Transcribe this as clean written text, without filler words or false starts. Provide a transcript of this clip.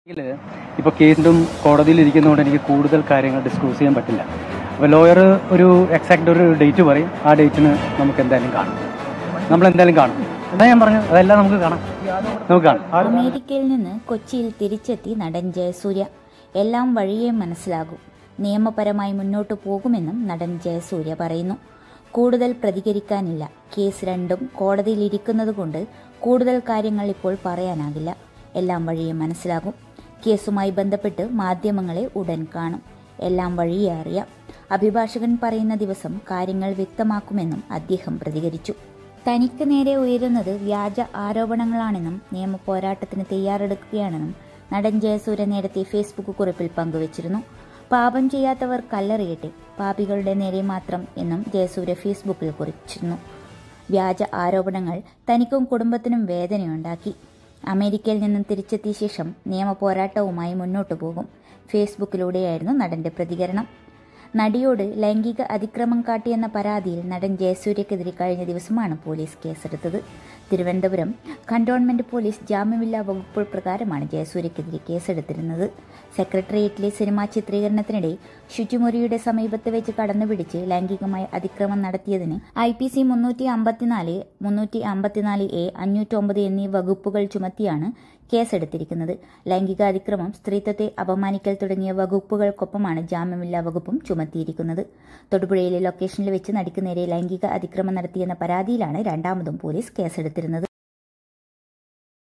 ഇപ്പോൾ കേസിലും കോടതിയിൽ ഇരിക്കുന്നതുകൊണ്ട് എനിക്ക് കൂടുതൽ കാര്യങ്ങൾ ഡിസ്കസ് ചെയ്യാൻ പറ്റില്ല. അപ്പോൾ ലോയർ ഒരു എക്സാക്റ്റ് ഒരു ഡേറ്റ് പറയും. ആ ഡേറ്റിന് നമുക്ക് എന്തായാലും കാണും. നമ്മളെന്തായാലും കാണും. എന്താ ഞാൻ പറഞ്ഞു, അതെല്ലാം നമുക്ക് കാണാം. അമേരിക്കയിൽ നിന്ന് കൊച്ചിയിൽ തിരിച്ചെത്തി നടൻ ജയസൂര്യ. എല്ലാം വഴിയേ മനസ്സിലാകും. നിയമപരമായി മുന്നോട്ടു പോകുമെന്നും നടൻ ജയസൂര്യ പറയുന്നു. കൂടുതൽ പ്രതികരിക്കാനില്ല. കേസ് രണ്ടും കോടതിയിലിരിക്കുന്നതുകൊണ്ട് കൂടുതൽ കാര്യങ്ങൾ ഇപ്പോൾ പറയാനാകില്ല. എല്ലാം വഴിയെ മനസ്സിലാകും. കേസുമായി ബന്ധപ്പെട്ട് മാധ്യമങ്ങളെ ഉടൻ കാണും. എല്ലാം വഴിയെ അറിയാം. അഭിഭാഷകൻ പറയുന്ന ദിവസം കാര്യങ്ങൾ വ്യക്തമാക്കുമെന്നും അദ്ദേഹം പ്രതികരിച്ചു. തനിക്ക് നേരെ ഉയരുന്നത് വ്യാജ ആരോപണങ്ങളാണെന്നും നിയമ പോരാട്ടത്തിന് തയ്യാറെടുക്കുകയാണെന്നും നടൻ ജയസൂര്യ നേരത്തെ ഫേസ്ബുക്ക് കുറിപ്പിൽ പങ്കുവച്ചിരുന്നു. പാപം ചെയ്യാത്തവർ കല്ലെറിയട്ടെ, പാപികളുടെ നേരെ മാത്രം എന്നും ജയസൂര്യ ഫേസ്ബുക്കിൽ കുറിച്ചിരുന്നു. വ്യാജ ആരോപണങ്ങൾ തനിക്കും കുടുംബത്തിനും വേദനയുണ്ടാക്കി. അമേരിക്കയിൽ നിന്നും തിരിച്ചെത്തിയ ശേഷം നിയമ പോരാട്ടവുമായി മുന്നോട്ടു പോകും. ഫേസ്ബുക്കിലൂടെയായിരുന്നു നടന്റെ പ്രതികരണം. നടിയോട് ലൈംഗിക അതിക്രമം കാട്ടിയെന്ന പരാതിയിൽ നടൻ ജയസൂര്യക്കെതിരെ കഴിഞ്ഞ ദിവസമാണ് പോലീസ് കേസെടുത്തത്. തിരുവനന്തപുരം കന്റോൺമെന്റ് പോലീസ് ജാമ്യമില്ലാ വകുപ്പ് പ്രകാരമാണ് ജയസൂര്യക്കെതിരെ കേസെടുത്തിരുന്നത്. സെക്രട്ടേറിയറ്റിലെ സിനിമാ ചിത്രീകരണത്തിനിടെ ശുചിമുറിയുടെ സമീപത്ത് വെച്ച് കടന്നുപിടിച്ച് ലൈംഗികമായ അതിക്രമം നടത്തിയതിന് IPC 354, 354A, 509 എന്നീ വകുപ്പുകൾ ചുമത്തിയാണ് കേസെടുത്തിരിക്കുന്നത്. ലൈംഗിക അതിക്രമം, സ്ത്രീത്വത്തെ അപമാനിക്കൽ തുടങ്ങിയ വകുപ്പുകൾക്കൊപ്പമാണ് ജാമ്യമില്ലാ വകുപ്പും ചുമത്തിയിരിക്കുന്നത്. തൊടുപുഴയിലെ ലൊക്കേഷനിൽ വെച്ച് നടിക്ക് നേരെ ലൈംഗിക അതിക്രമം നടത്തിയെന്ന പരാതിയിലാണ് രണ്ടാമതും പോലീസ് കേസെടുത്തിരുന്നത്.